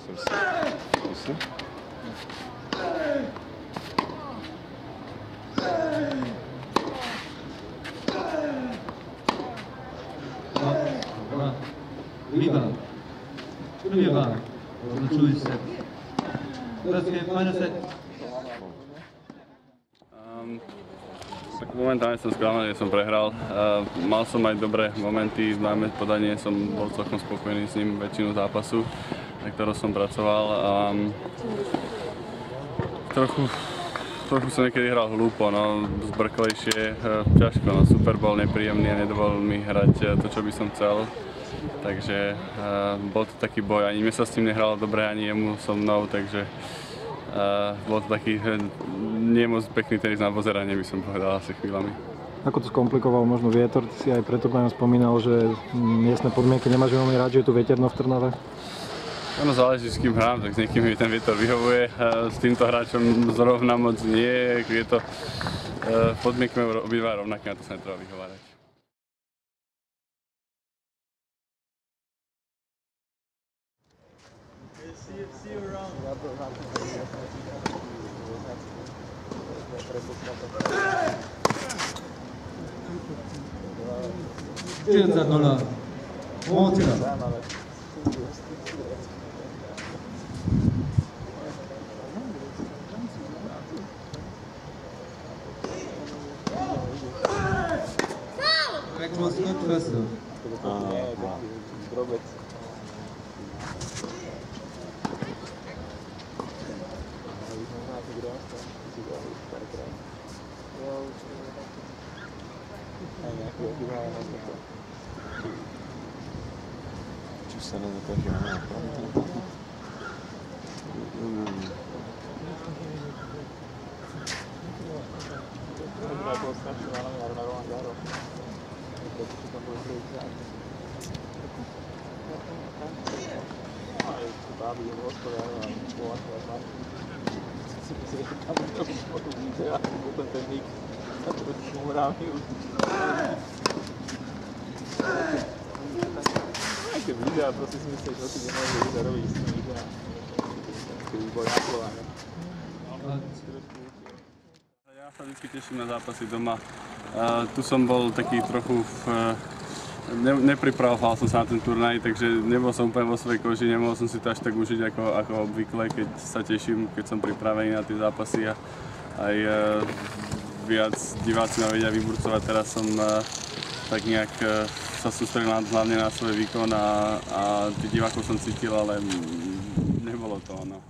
Zkusím. Rebound. Rebound. Rozhodčuj se. Teraz je final set. Tak momentálne som sklamaný, že som prehral. Mal som aj dobré momenty, najmä podanie som bol celkom spokojný s ním väčšinu zápasu, na ktorú som pracoval. Trochu som niekedy hral hlúpo, no, zbrklejšie, ťažko, no, Super bol nepríjemný a nedovolil mi hrať to, čo by som chcel. Takže bol to taký boj, ani mne sa s tým nehralo dobre, ani jemu so mnou, takže bol to taký nie moc pekný tenis na pozeranie, by som povedal asi chvíľami. Ako to skomplikoval možno vietor? Ty si aj preto spomínal, že miestne podmienky nemáš veľmi rád, že je tu vieterno v Trnave? Ono záleží, s kým hrám, tak s niekým mi ten vietor vyhovuje. S týmto hráčom zrovna moc nie, je to podmienky obidva rovnaké, na to sa netreba vyhovárať. See you around. 4-0. もちろん。Back was not first though. Ci stanno facendo Anche video, proste si mette giochi di nuovo da rovissimi, che výboj na Slováne. Ja sa vždy teším na zápasy doma. Tu som bol taký trochu nepripravoval som sa na ten turnaj, takže nebol som úplne vo svojej koži, nemohol som si to až tak užiť ako obvykle, keď sa teším, keď som pripravený na tie zápasy a aj viac diváci ma vedia vyburcovať. Teraz som tak nejak sa sústredil hlavne na svoj výkon a tých divákov som cítil, ale nebolo to ono.